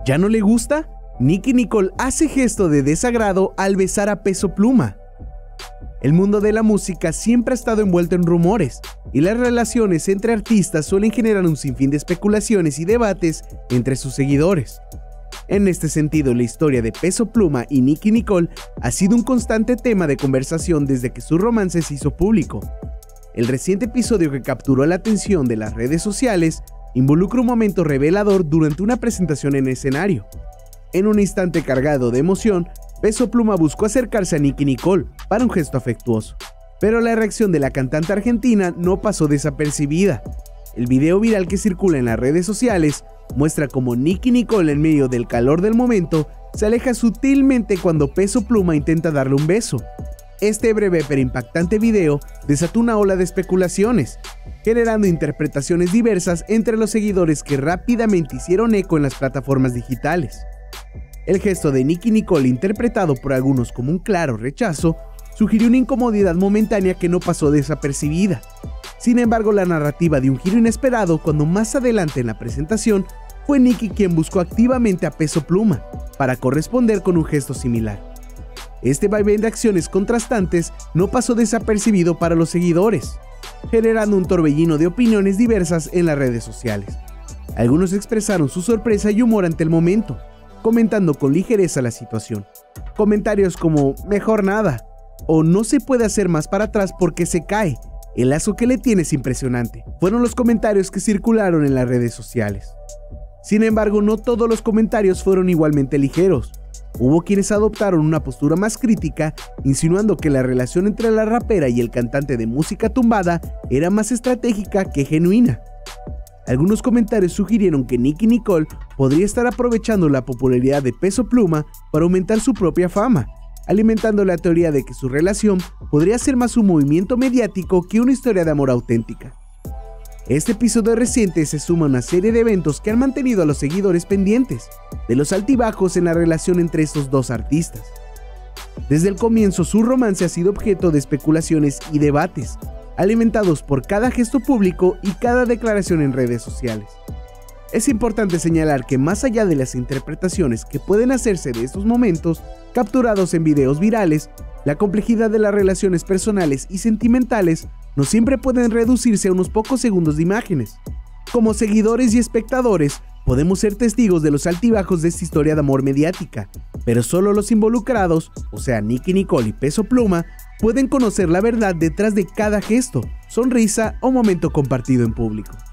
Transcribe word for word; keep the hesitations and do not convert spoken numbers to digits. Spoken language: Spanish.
¿Ya no le gusta? Nicki Nicole hace gesto de desagrado al besar a Peso Pluma. El mundo de la música siempre ha estado envuelto en rumores, y las relaciones entre artistas suelen generar un sinfín de especulaciones y debates entre sus seguidores. En este sentido, la historia de Peso Pluma y Nicki Nicole ha sido un constante tema de conversación desde que su romance se hizo público. El reciente episodio que capturó la atención de las redes sociales involucra un momento revelador durante una presentación en escenario. En un instante cargado de emoción, Peso Pluma buscó acercarse a Nicki Nicole para un gesto afectuoso, pero la reacción de la cantante argentina no pasó desapercibida. El video viral que circula en las redes sociales muestra cómo Nicki Nicole, en medio del calor del momento, se aleja sutilmente cuando Peso Pluma intenta darle un beso. Este breve pero impactante video desató una ola de especulaciones, generando interpretaciones diversas entre los seguidores que rápidamente hicieron eco en las plataformas digitales. El gesto de Nicki Nicole, interpretado por algunos como un claro rechazo, sugirió una incomodidad momentánea que no pasó desapercibida. Sin embargo, la narrativa dio un giro inesperado cuando más adelante en la presentación fue Nicki quien buscó activamente a Peso Pluma para corresponder con un gesto similar. Este vaivén de acciones contrastantes no pasó desapercibido para los seguidores, generando un torbellino de opiniones diversas en las redes sociales. Algunos expresaron su sorpresa y humor ante el momento, comentando con ligereza la situación. Comentarios como "mejor nada" o "no se puede hacer más para atrás porque se cae, el lazo que le tiene es impresionante" fueron los comentarios que circularon en las redes sociales. Sin embargo, no todos los comentarios fueron igualmente ligeros. Hubo quienes adoptaron una postura más crítica, insinuando que la relación entre la rapera y el cantante de música tumbada era más estratégica que genuina. Algunos comentarios sugirieron que Nicki Nicole podría estar aprovechando la popularidad de Peso Pluma para aumentar su propia fama, alimentando la teoría de que su relación podría ser más un movimiento mediático que una historia de amor auténtica. Este episodio reciente se suma a una serie de eventos que han mantenido a los seguidores pendientes de los altibajos en la relación entre estos dos artistas. Desde el comienzo, su romance ha sido objeto de especulaciones y debates, alimentados por cada gesto público y cada declaración en redes sociales. Es importante señalar que más allá de las interpretaciones que pueden hacerse de estos momentos capturados en videos virales, la complejidad de las relaciones personales y sentimentales no siempre pueden reducirse a unos pocos segundos de imágenes. Como seguidores y espectadores, podemos ser testigos de los altibajos de esta historia de amor mediática, pero solo los involucrados, o sea Nicki Nicole y Peso Pluma, pueden conocer la verdad detrás de cada gesto, sonrisa o momento compartido en público.